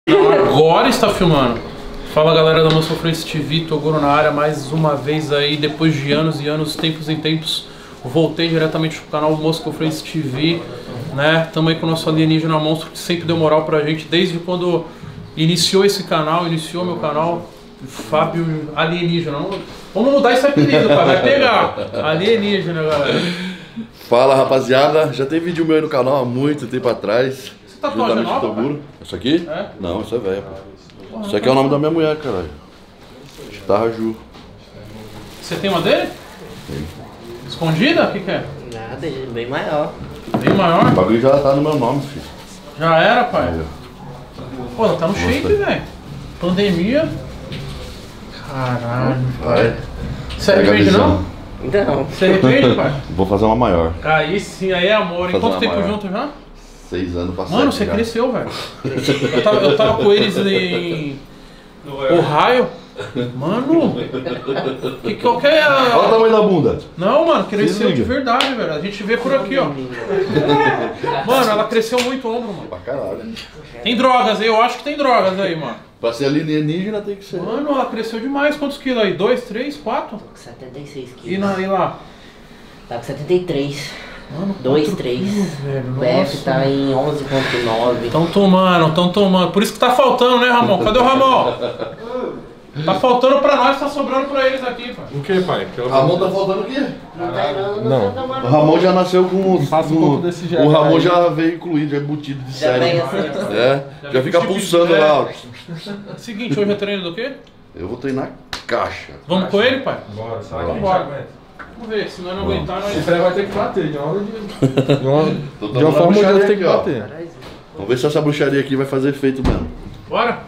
Agora está filmando. Fala galera da Mansão Francis TV, Toguro na área mais uma vez aí, depois de anos e anos, tempos em tempos, voltei diretamente pro canal Mansão Francis TV, né? Tamo aí com o nosso alienígena monstro que sempre deu moral pra gente, desde quando iniciou esse canal, iniciou meu canal, Fábio Alienígena. Vamos mudar esse apelido, cara, vai pegar. Alienígena, galera. Fala rapaziada, já tem vídeo meu aí no canal há muito tempo atrás. Você tá com a nova, Toguro. Isso aqui? É? Não, isso é velho, pô. Isso aqui é o nome da minha mulher, caralho. Chitarra Ju. Você tem uma dele? Tem. Escondida? O que é? Nada, bem maior. Bem maior? O bagulho já tá no meu nome, filho. Já era, pai? Pô, ela tá no Gostei. shape, velho. Pandemia. Caralho. Vai. Você Pega a arrepende visão. não? Não. Você arrepende, pai? Vou fazer uma maior. Aí sim, aí é amor. E Fazer quanto uma tempo maior. junto já? 6 anos passados. Mano, você cresceu, velho. Eu tava com eles em Ohio. Mano, qual que é Olha o a... tamanho da bunda. Não, mano, cresceu Sim, de liga. verdade, velho. A gente vê por aqui, ó. Mano, ela cresceu muito o ombro, mano. Pra caralho. Tem drogas aí, eu acho que tem drogas aí, mano. Pra ser alienígena tem que ser. Mano, ela cresceu demais. Quantos quilos aí? 2, 3, 4? 76 quilos. E lá? Tá com 73. Mano, 2, 4 3. quilos, velho. O BF Nossa. tá em 11,9. Tão tomando. Por isso que tá faltando, né, Ramon? Cadê o Ramon? Tá faltando pra nós, tá sobrando pra eles aqui, pai. O que, pai? O Ramon tá faltando o quê? Não. O Ramon já nasceu com Passa um pouco desse gel O Ramon aí. já veio incluído, já é embutido de Já série. pega assim. É, já fica vem com pulsando chip, lá. ó. Seguinte, hoje é treino do quê? Eu vou treinar caixa. Vamos com ele, pai? Bora, sai. Então bora. Vamos ver, se nós não aguentar, nós... Esse vai ter que bater, de uma hora de Tô uma tomando forma ou de bruxaria outra tem que aqui, ó. bater. Vamos ver se essa bruxaria aqui vai fazer efeito mesmo. Bora?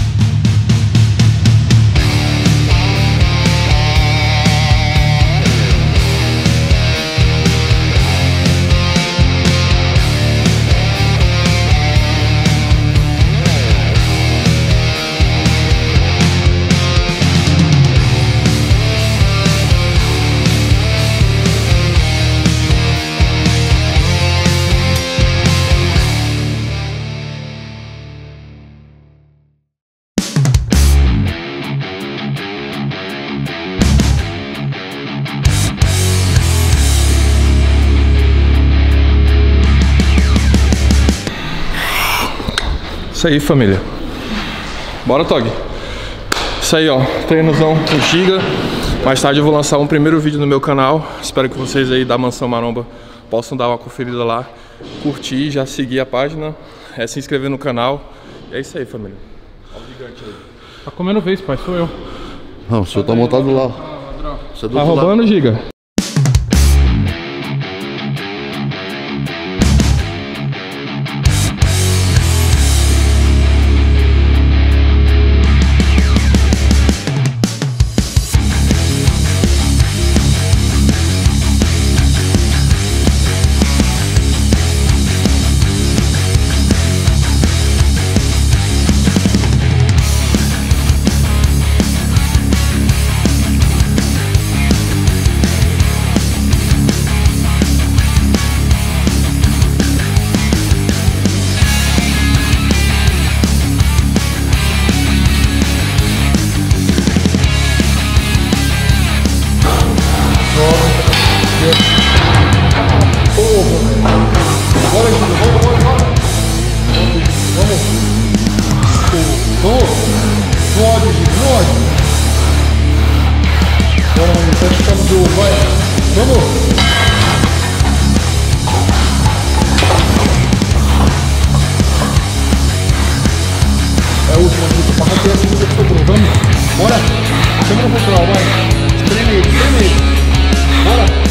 Isso aí, família. Bora, Tog. Isso aí, ó. Treinozão com Giga. Mais tarde eu vou lançar um primeiro vídeo no meu canal. Espero que vocês aí da Mansão Maromba possam dar uma conferida lá, curtir, já seguir a página, se inscrever no canal. E é isso aí, família. Olha o gigante aí. Tá comendo vez, pai, sou eu. Não, o senhor tá montado lá. Você é do Tá outro lado. roubando, Giga? É a última aqui, pra manter a segunda que sobrou. Vamos? Bora? Chama no control, vai. Espreme ele. Bora.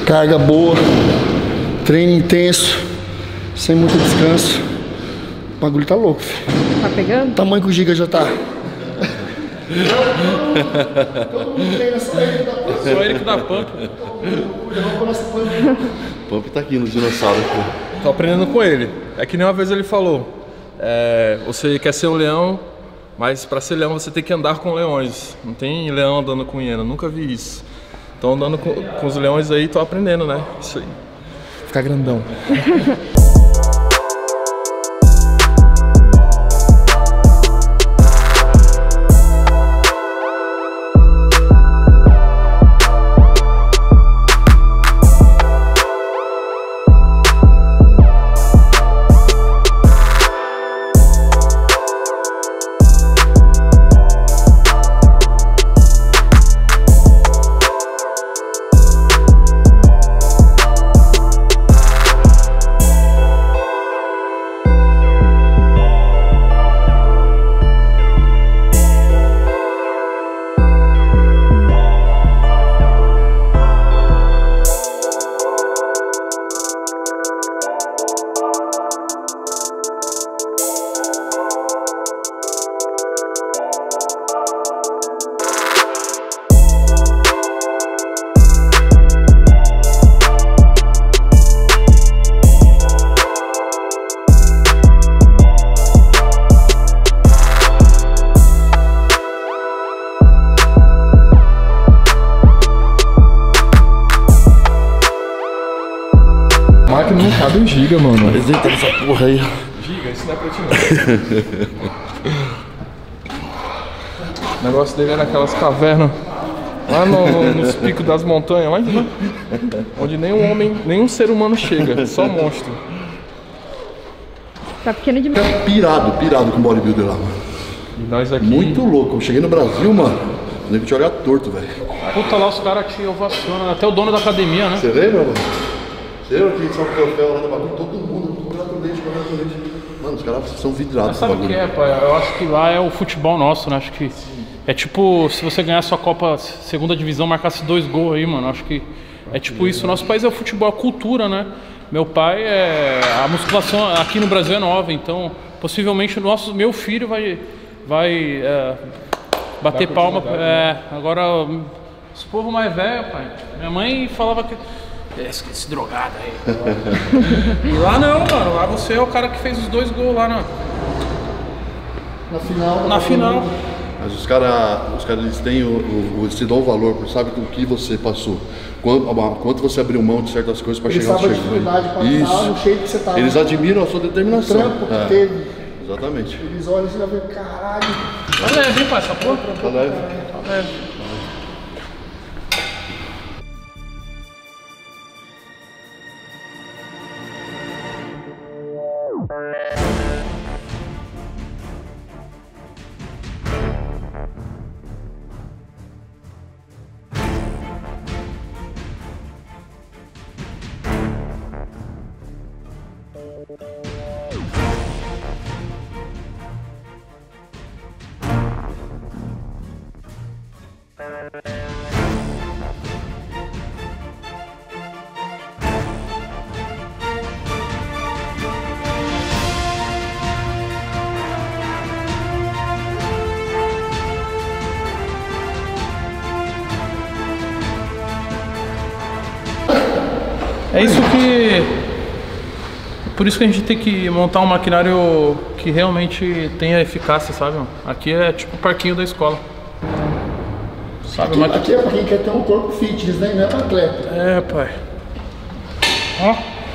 carga boa, treino intenso, sem muito descanso. O bagulho tá louco, filho. Tá pegando? O tamanho que o Giga já tá. Todo mundo treina, só ele que dá pump. Só ele que dá pump. Pump tá aqui no dinossauro. Tô aprendendo com ele. É que nem uma vez ele falou, você quer ser um leão, mas para ser leão você tem que andar com leões. Não tem leão andando com hiena, nunca vi isso. Então andando com os leões aí, tô aprendendo, né? Isso aí. Ficar grandão. Máquina não cabe um Giga, mano. Apresenta essa porra aí. Giga, isso não é pra ti não. O negócio dele é naquelas cavernas lá nos picos das montanhas, onde nenhum homem, nenhum ser humano chega, só monstro. Tá pequeno demais. Pirado com o bodybuilder lá, mano. E nós aqui... Muito louco. Eu cheguei no Brasil, mano. Eu lembro de olhar torto, velho. Puta, lá os caras te ovacionam, até o dono da academia, né? Você lembra, mano? Eu aqui de São Troféu lá no bagulho, todo mundo, congratulante. Mano, os caras são vidrados. Mas sabe o que é, pai? Eu acho que lá é o futebol nosso, né? Acho que é tipo, se você ganhar sua Copa segunda divisão, marcasse 2 gols aí, mano. Acho que é tipo isso. Nosso país é o futebol, a cultura, né? Meu pai a musculação aqui no Brasil é nova, então possivelmente meu filho vai bater palma. Agora, esse povo mais velho, pai. Minha mãe falava que esse drogado aí. E lá não, mano. Lá você é o cara que fez os 2 gols lá na final. Mas os caras eles têm eles te dão o valor, sabe o que você passou. Quanto você abriu mão de certas coisas para chegar onde chegou. Dificuldade pra estar no shape que você tá. Eles admiram a sua determinação. O trampo que teve. Exatamente. Eles olham e já vê, caralho. Tá leve, hein, pai? Essa porra? Tá leve. Tá leve. É isso que... Por isso que a gente tem que montar um maquinário que realmente tenha eficácia, sabe? Aqui é tipo o parquinho da escola. Sabe? Aqui é pra quem quer ter um corpo fitness, né? Não é pra atleta. É, pai. Ó.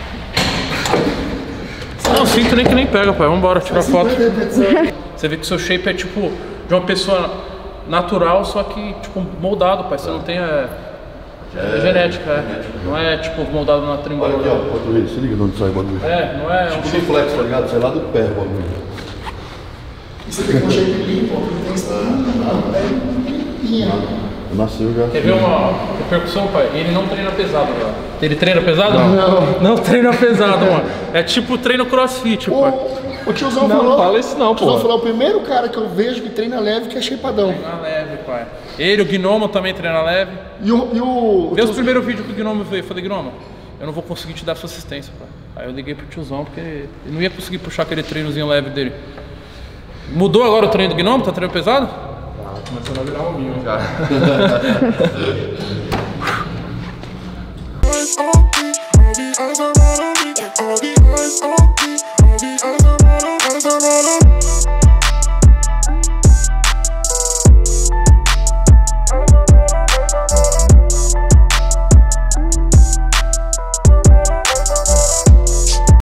Não, sinto nem que nem pega, pai. Vambora tirar foto. Você vê que o seu shape é tipo de uma pessoa natural, só que tipo moldado, pai. Você não tem genética, Não é tipo moldado na trimbola. Olha aqui, ó, o bagulho, se liga de onde sai o bagulho. Não é tipo um flex, tá ligado? Sai lá do pé o bagulho. E você tem um shape limpo, não tem espinha. Nasceu já. Quer ver uma repercussão, pai? Ele não treina pesado, velho. Ele treina pesado? Não. Não treina pesado, mano. É tipo treino crossfit, pai. O tiozão Não, falou. não fala isso não, O tiozão pô. falou, é o primeiro cara que eu vejo que treina leve que é shapeadão. Treina leve, pai. Ele, o Gnomo também treina leve. E o Vê os primeiros vídeos que o Gnomo veio. Eu falei, Gnomo, eu não vou conseguir te dar sua assistência, pai. Aí eu liguei pro tiozão porque ele não ia conseguir puxar aquele treinozinho leve dele. Mudou agora o treino do Gnomo? Tá treino pesado? Começando a virar hominho já. Eyes on me, all the eyes around me, all the eyes on me.